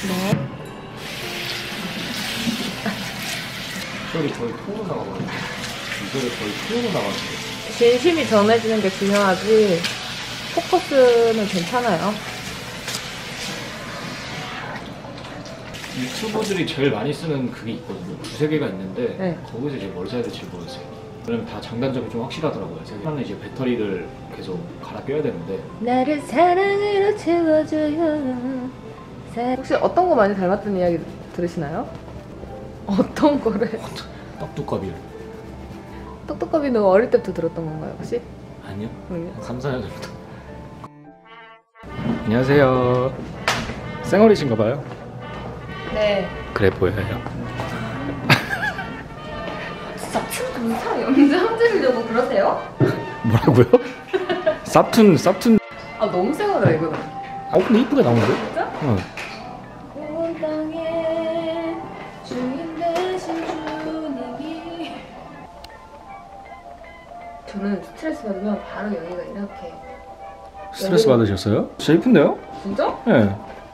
네. 소리 거의 통으로 나가거든요. 이거를 거의 통으로 나가는데. 진심이 전해지는 게 중요하지. 포커스는 괜찮아요. 유튜버들이 제일 많이 쓰는 그게 있거든요. 두세 개가 있는데 네. 거기서 이제 뭘 사야 될지 모르겠어요. 왜냐면 다 장단점이 좀 확실하더라고요. 하나는 이제 배터리를 계속 갈아 껴야 되는데. 나를 사랑으로 채워줘요. 혹시 어떤 거 많이 닮았다는 이야기 들으시나요? 어떤 거를? 떡두꺼비. 똑똑거비는 어릴 때부터 들었던 건가요, 혹시? 아니요. 그럼요. 한 3, 4년 전부터. 안녕하세요. 쌩얼이신가봐요. 네. 그래 보여요. 진짜 참 이상해요. 언제 함지르려고 그러세요? 뭐라고요? 쌉툰. 아 너무 쌩얼이다 이거는. 근데 이쁘게 나오는데? 진짜? 응. 온 땅에 주인 되신 주님이. 저는 스트레스 받으면 바로 여기가 이렇게. 스트레스 받으셨어요? 진짜 이쁜데요? 진짜? 네.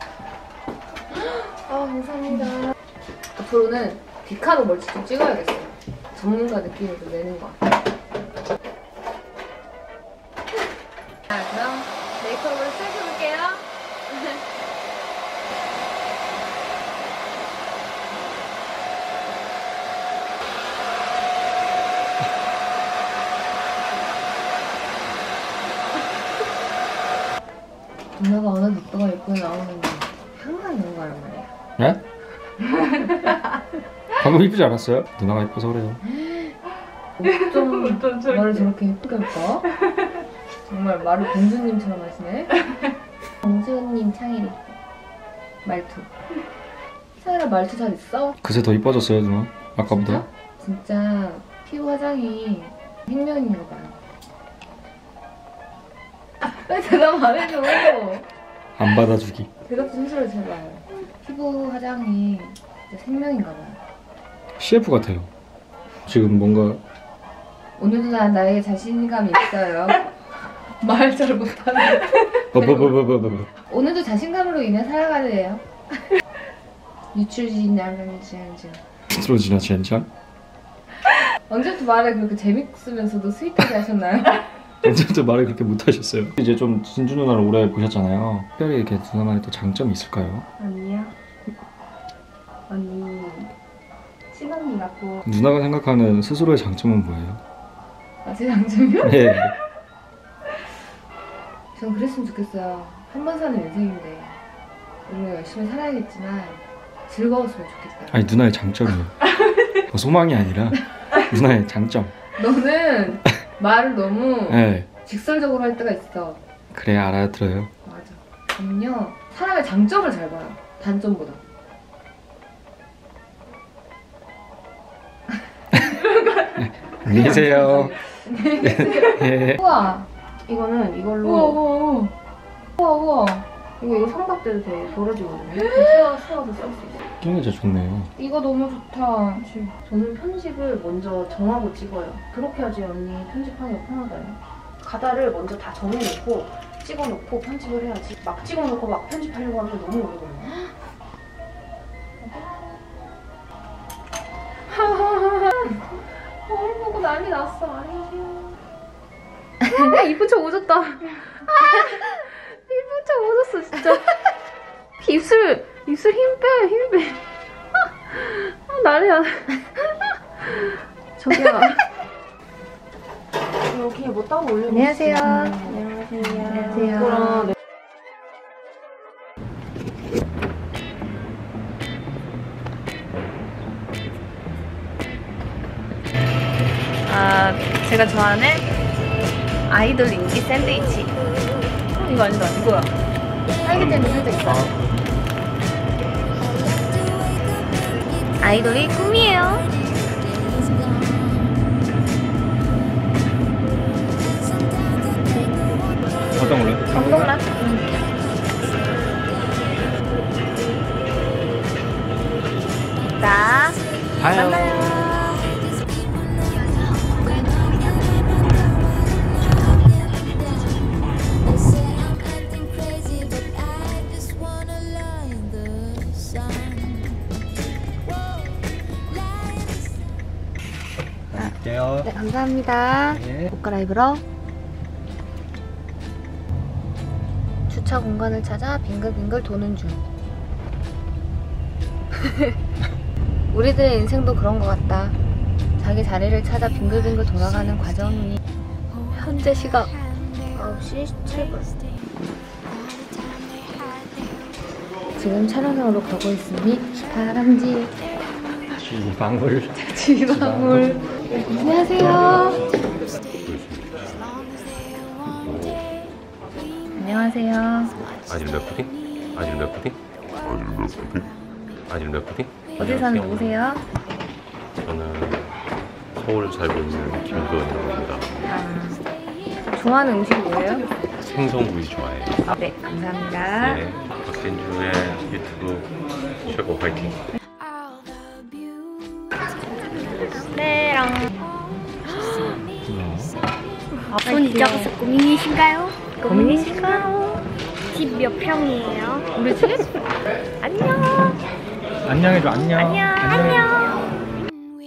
아 감사합니다. 앞으로는 디카로 멀티 좀 찍어야겠어요. 전문가 느낌을 좀 내는 것 같아요. 자 그럼 메이크업을 시작해볼게요. 누나가 어느 늑대가 예쁘게 나오는데 항상 이런 거 하란 말이야. 네? 방금 이쁘지 않았어요? 누나가 예뻐서 그래요. 어쩜 말을 저렇게 예쁘게 할까? 정말 말을 공주님처럼 하시네. 공주님 창일이 말투. 창일아 말투 잘 있어? 그새 더 이뻐졌어요 누나. 아까보다. 진짜 피부 화장이 생명인가 봐요. 왜 대답 안 해줘? 안 받아주기. 대답 좀 해줘요 제발. 피부 화장이 진짜 생명인가 봐요. CF 같아요. 지금 뭔가 오늘도 난 나에게 자신감이 있어요. 말 잘 못하네. 뭐. 오늘도 자신감으로 인해 살아가네요. 유출진 남자지. 스트로지나 젠장? 언제부터 말을 그렇게 재밌으면서도 스윗하게 하셨나요? 언제부터 말을 그렇게 못하셨어요? 이제 좀 진주 누나를 오래 보셨잖아요. 특별히 이렇게 누나만의 또 장점이 있을까요? 아니요. 언니 친언니 같고. 누나가 생각하는 스스로의 장점은 뭐예요? 아, 제 장점이요? 네. 전 그랬으면 좋겠어요. 한 번 사는 인생인데 우리가 열심히 살아야겠지만 즐거웠으면 좋겠다. 아니 누나의 장점이요. 소망이 아니라 누나의 장점. 너는 말을 너무 네. 직설적으로 할 때가 있어. 그래 알아들어요. 맞아. 저는요 사람의 장점을 잘 봐요. 단점보다. 안녕히 계세요. 네. 우와 이거는 이걸로. 우와 이거 삼각대도 돼. 벌어지거든요. 세워서 쓸 수 있어. 끼는 진짜 좋네요. 이거 너무 좋다. 저는 편집을 먼저 정하고 찍어요. 그렇게 하지 언니 편집하기가 편하다요. 가다를 먼저 다 정해놓고 찍어놓고 편집을 해야지. 막 찍어놓고 막 편집하려고 하면 너무 오래 걸려요. 거울 보고 난리 났어. 안녕하세요. 이쁜 척 오졌다. 이쁜 척 오졌어 진짜. 입술 힘 빼. 난리야. 저기요. 여기 뭐 따로 올려놓으세요. 안녕하세요. 안녕하세요. 제가 좋아하는 아이돌 인기 샌드위치. 이거 아니다. 이거야. 딸기잼이 살짝 있어. 아이돌이 꿈이에요. 어떤 걸로? 감동맛. 자, 만나요. 갈게요. 네, 감사합니다. 네. 옷 갈아입으러 주차 공간을 찾아 빙글빙글 도는 중. 우리들의 인생도 그런 것 같다. 자기 자리를 찾아 빙글빙글 돌아가는 과정이. 현재 시각 9시 17분. 지금 촬영장으로 가고 있으니 다람쥐 주방울. 지방울. 안녕하세요. 안녕하세요. 아질몇 푸딩? 아질몇 푸딩? 아질몇 푸딩? 어디 사는 누구세요? 저는 서울 살고 있는 김도현이라고 합니다. 좋아하는 음식이 뭐예요? 생선구이 좋아해요. 네, 감사합니다. 네, 박진주의 유튜브 최고 화이팅! 네랑. 손 잊어서 고민이신가요? 고민이실까요? 집 몇 평이에요? 우리 집? 안녕. 안녕해줘, 안녕. 안녕.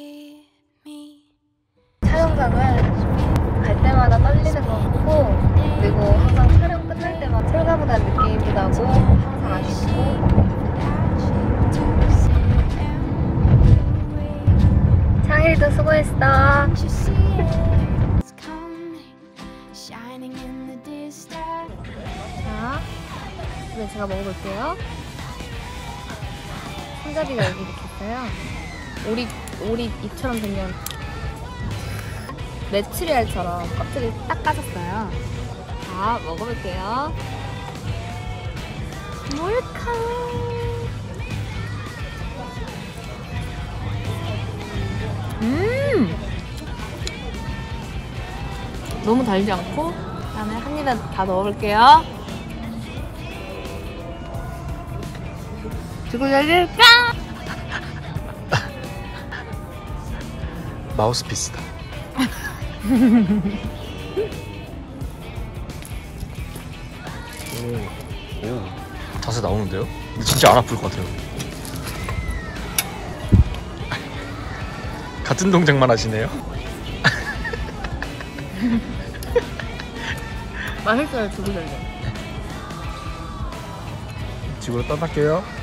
촬영장은 갈 때마다 떨리는 것 같고, 그리고 항상 촬영 끝날 때마다 홀가분한 느낌이 나고 항상 아쉽고. 창일이도 수고했어. 자, 이제 제가 먹어볼게요. 손잡이가 여기 이렇게 있어요. 오리 입처럼 생긴 메추리알처럼 껍질이 딱 까졌어요. 자, 먹어볼게요. 뭘까? 너무 달지 않고, 그다음에 한 입에 다 넣어볼게요. 주고 열릴까? 마우스피스다. 오, 자세 나오는데요? 근데 진짜 안 아플 것 같아요. 같은 동작만 하시네요? 맛있어요, 주고 열릴. 집으로 떠날게요.